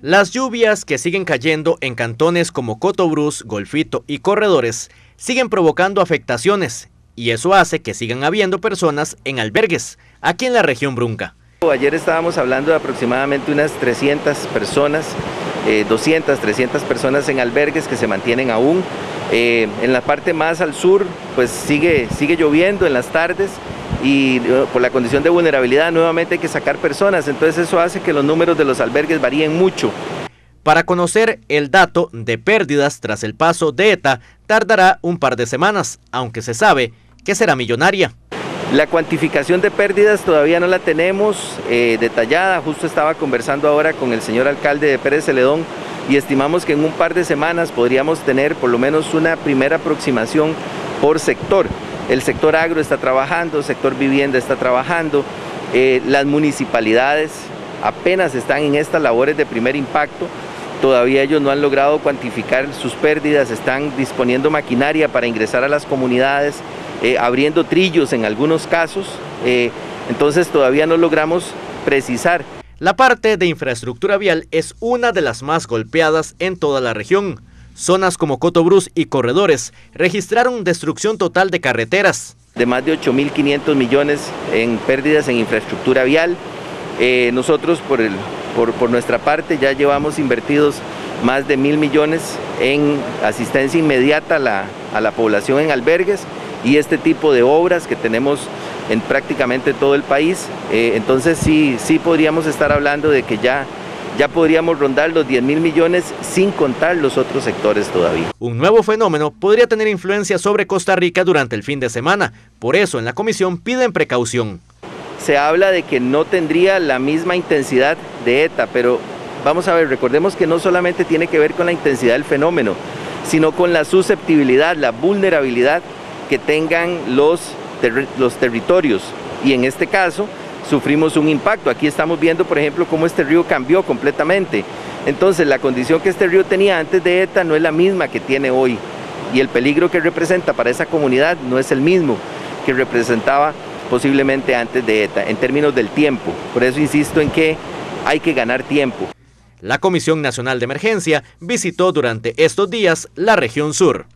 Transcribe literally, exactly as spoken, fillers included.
Las lluvias que siguen cayendo en cantones como Cotobruz, Golfito y Corredores siguen provocando afectaciones y eso hace que sigan habiendo personas en albergues aquí en la región Brunca. Ayer estábamos hablando de aproximadamente unas trescientas personas, eh, doscientas, trescientas personas en albergues que se mantienen aún. Eh, en la parte más al sur pues sigue, sigue lloviendo en las tardes y uh, por la condición de vulnerabilidad nuevamente hay que sacar personas, entonces eso hace que los números de los albergues varíen mucho. Para conocer el dato de pérdidas tras el paso de ETA tardará un par de semanas, aunque se sabe que será millonaria. La cuantificación de pérdidas todavía no la tenemos eh, detallada, justo estaba conversando ahora con el señor alcalde de Pérez Celedón y estimamos que en un par de semanas podríamos tener por lo menos una primera aproximación por sector. El sector agro está trabajando, el sector vivienda está trabajando, eh, las municipalidades apenas están en estas labores de primer impacto, todavía ellos no han logrado cuantificar sus pérdidas, están disponiendo maquinaria para ingresar a las comunidades, eh, abriendo trillos en algunos casos, eh, entonces todavía no logramos precisar. La parte de infraestructura vial es una de las más golpeadas en toda la región. Zonas como Cotobruz y Corredores registraron destrucción total de carreteras. De más de ocho mil quinientos millones en pérdidas en infraestructura vial. Eh, nosotros por, el, por, por nuestra parte ya llevamos invertidos más de mil millones en asistencia inmediata a la, a la población en albergues y este tipo de obras que tenemos en prácticamente todo el país. Eh, entonces sí, sí podríamos estar hablando de que ya Ya podríamos rondar los diez mil millones sin contar los otros sectores todavía. Un nuevo fenómeno podría tener influencia sobre Costa Rica durante el fin de semana. Por eso en la comisión piden precaución. Se habla de que no tendría la misma intensidad de ETA, pero vamos a ver, recordemos que no solamente tiene que ver con la intensidad del fenómeno, sino con la susceptibilidad, la vulnerabilidad que tengan los, ter- los territorios. Y en este caso sufrimos un impacto. Aquí estamos viendo, por ejemplo, cómo este río cambió completamente. Entonces, la condición que este río tenía antes de ETA no es la misma que tiene hoy. Y el peligro que representa para esa comunidad no es el mismo que representaba posiblemente antes de ETA, en términos del tiempo. Por eso insisto en que hay que ganar tiempo. La Comisión Nacional de Emergencia visitó durante estos días la región sur.